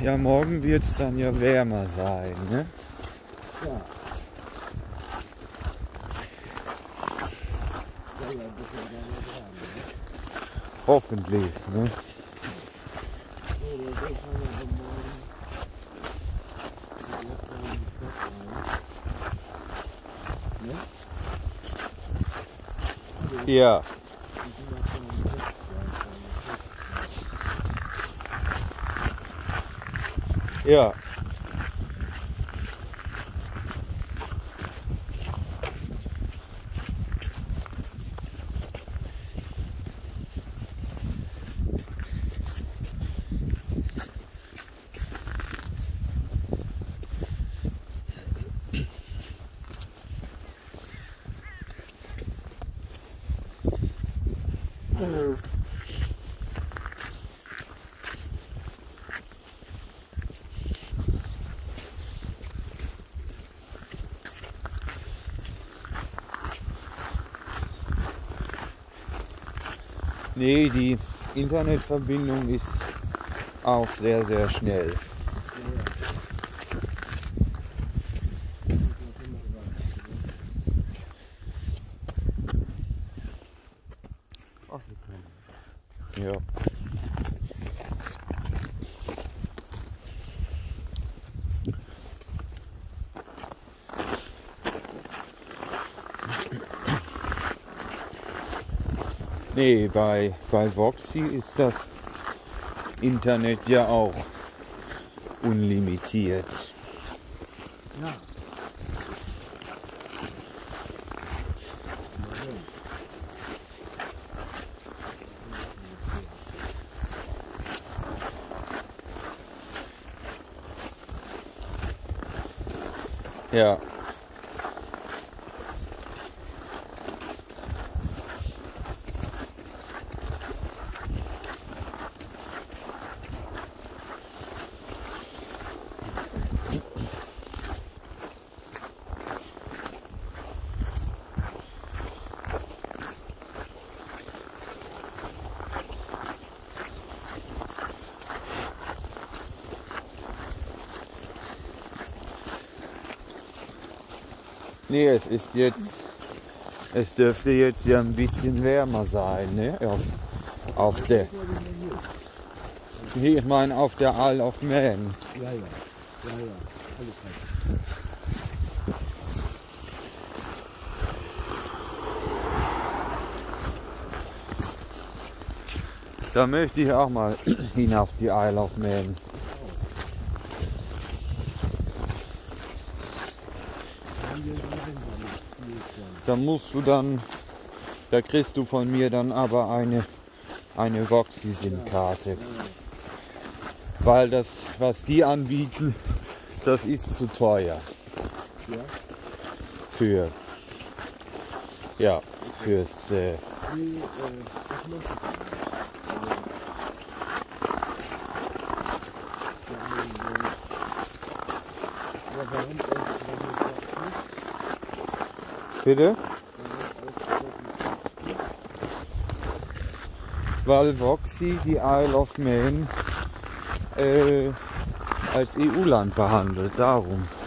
Ja, morgen wird es dann ja wärmer sein, ne? Ja. Ja, ja, das ist ja gerne dran, ne? Hoffentlich, ne? So, dann fahren wir morgen jetzt mal in die Stadt rein. Ne? Ja, ja. Nee, die Internetverbindung ist auch sehr, sehr schnell. Ja. Nee, bei Voxy ist das Internet ja auch unlimitiert. Ja. Ja. Nee, es dürfte jetzt ja ein bisschen wärmer sein, ne? Auf der, nee, ich meine auf der Isle of Man. Ja, ja. Ja, ja. Alles klar. Da möchte ich auch mal hin auf die Isle of Man. Da musst du dann, da kriegst du von mir dann aber eine Voxy-SIM-Karte. Weil das, was die anbieten, das ist zu teuer. Ja? Fürs Nee, das möchte ich nicht. Aber warum Bitte? Weil Voxy die Isle of Man als EU-Land behandelt, darum.